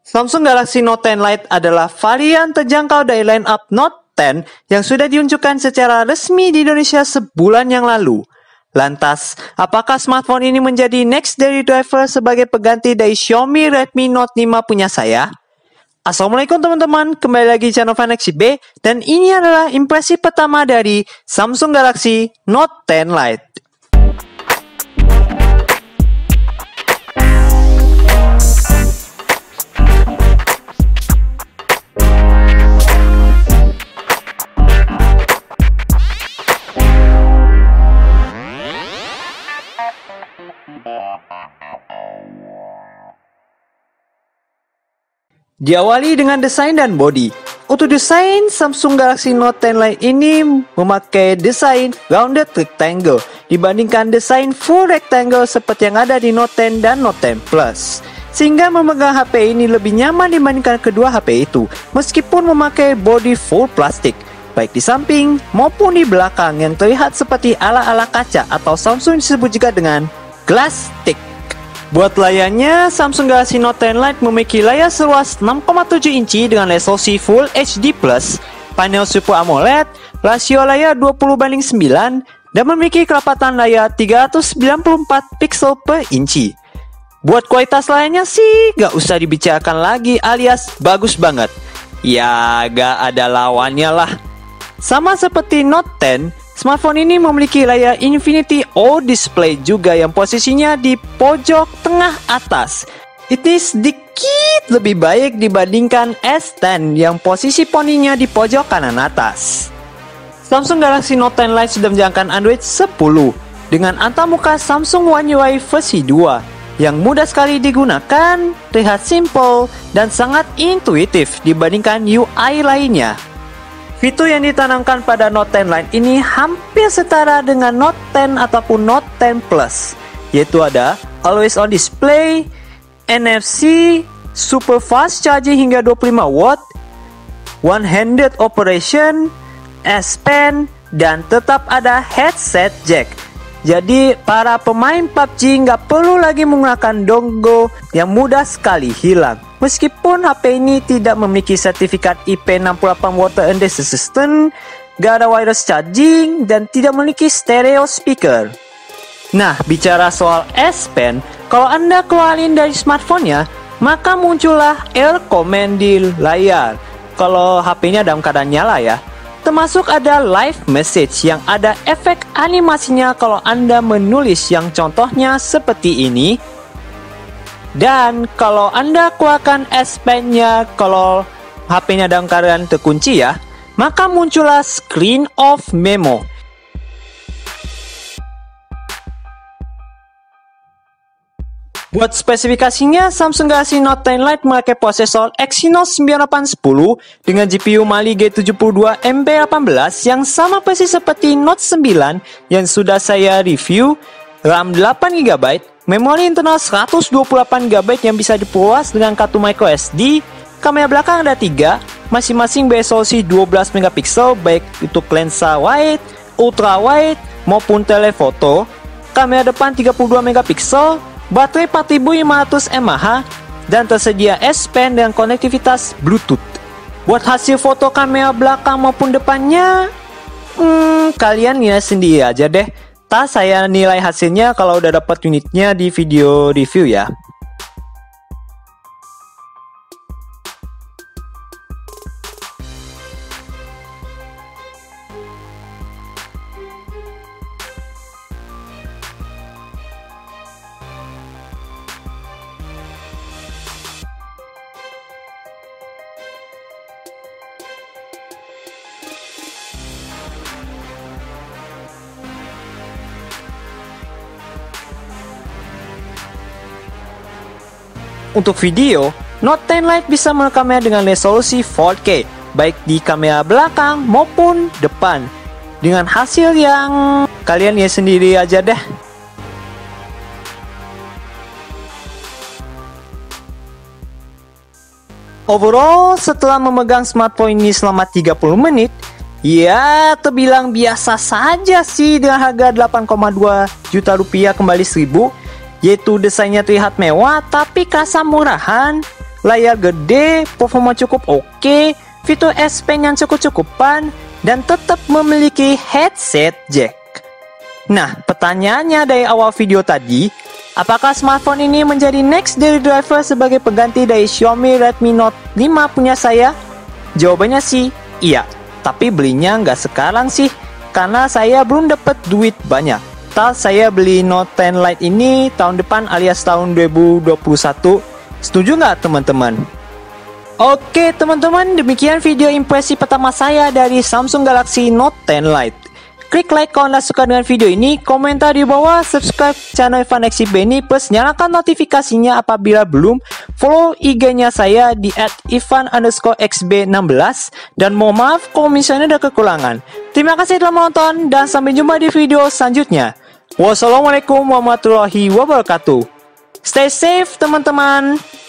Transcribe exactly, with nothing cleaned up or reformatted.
Samsung Galaxy Note ten Lite adalah varian terjangkau dari line-up Note ten yang sudah diunjukkan secara resmi di Indonesia sebulan yang lalu. Lantas, apakah smartphone ini menjadi next dari driver sebagai pengganti dari Xiaomi Redmi Note lima punya saya? Assalamualaikum teman-teman, kembali lagi di channel Finaxi B, dan ini adalah impresi pertama dari Samsung Galaxy Note ten Lite. Diawali dengan desain dan body. Untuk desain, Samsung Galaxy Note ten Lite ini memakai desain rounded rectangle dibandingkan desain full rectangle seperti yang ada di Note ten dan Note ten Plus. Sehingga memegang H P ini lebih nyaman dibandingkan kedua H P itu, meskipun memakai body full plastik, baik di samping maupun di belakang yang terlihat seperti ala-ala kaca atau Samsung disebut juga dengan glass stick. Buat layarnya, Samsung Galaxy Note ten Lite memiliki layar seluas enam koma tujuh inci dengan resolusi Full H D plus, panel Super AMOLED, rasio layar dua puluh banding sembilan, dan memiliki kerapatan layar tiga ratus sembilan puluh empat pixel per inci. Buat kualitas layarnya sih gak usah dibicarakan lagi, alias bagus banget. Ya gak ada lawannya lah. Sama seperti Note ten, smartphone ini memiliki layar Infinity O display juga yang posisinya di pojok tengah atas. Ini sedikit lebih baik dibandingkan S ten yang posisi poninya di pojok kanan atas. Samsung Galaxy Note ten Lite sudah menjalankan Android sepuluh dengan antamuka Samsung One U I versi dua yang mudah sekali digunakan, terlihat simple, dan sangat intuitif dibandingkan U I lainnya. Fitur yang ditanamkan pada Note ten Lite ini hampir setara dengan Note ten ataupun Note ten Plus, yaitu ada Always On Display, N F C, Super Fast Charging hingga dua puluh lima watt, One Handed Operation, S Pen, dan tetap ada headset jack. Jadi para pemain P U B G nggak perlu lagi menggunakan dongle yang mudah sekali hilang. Meskipun H P ini tidak memiliki sertifikat I P enam puluh delapan Water and Resistant, gak ada wireless charging, dan tidak memiliki stereo speaker. Nah, bicara soal S Pen, kalau Anda keluarin dari smartphone-nya, maka muncullah air command di layar. Kalau H P-nya dalam keadaan nyala ya. Termasuk ada live message yang ada efek animasinya kalau Anda menulis, yang contohnya seperti ini. Dan kalau Anda keluarkan S Pen-nya kalau H P-nya dalam keadaan terkunci ya, maka muncullah screen of memo. Buat spesifikasinya, Samsung Galaxy Note ten Lite memakai prosesor Exynos sembilan delapan satu nol dengan G P U Mali G tujuh dua M B delapan belas yang sama persis seperti Note sembilan yang sudah saya review, RAM delapan giga byte, memori internal seratus dua puluh delapan giga byte yang bisa diperluas dengan kartu microSD, kamera belakang ada tiga, masing-masing beresolusi dua belas megapiksel baik untuk lensa wide, ultra wide, maupun telefoto, kamera depan tiga puluh dua megapiksel, baterai empat ribu lima ratus mAh, dan tersedia S Pen dengan konektivitas Bluetooth. Buat hasil foto kamera belakang maupun depannya, hmm, kalian nilai sendiri aja deh. Tak saya nilai hasilnya kalau udah dapat unitnya di video review ya. Untuk video, Note ten Lite bisa merekamnya dengan resolusi empat K, baik di kamera belakang maupun depan, dengan hasil yang kalian lihat sendiri aja deh. Overall, setelah memegang smartphone ini selama tiga puluh menit, ya terbilang biasa saja sih dengan harga delapan koma dua juta rupiah kembali seribu. Yaitu desainnya terlihat mewah tapi kerasa murahan. layar gede, performa cukup oke, fitur S Pen yang cukup-cukupan, dan tetap memiliki headset jack. Nah, pertanyaannya dari awal video tadi, apakah smartphone ini menjadi next daily driver sebagai pengganti dari Xiaomi Redmi Note lima punya saya? Jawabannya sih, iya. Tapi belinya nggak sekarang sih, karena saya belum dapat duit banyak. Ntar saya beli Note sepuluh Lite ini tahun depan alias tahun dua ribu dua puluh satu. Setuju nggak teman-teman? Oke teman-teman, demikian video impresi pertama saya dari Samsung Galaxy Note sepuluh Lite. Klik like kalau Anda suka dengan video ini, komentar di bawah, subscribe channel Ivan X B ini, plus nyalakan notifikasinya apabila belum, follow I G-nya saya di at ivan underscore x b enam belas, dan mohon maaf kalau misalnya ada kekurangan. Terima kasih telah menonton, dan sampai jumpa di video selanjutnya. Wassalamualaikum warahmatullahi wabarakatuh. Stay safe teman-teman.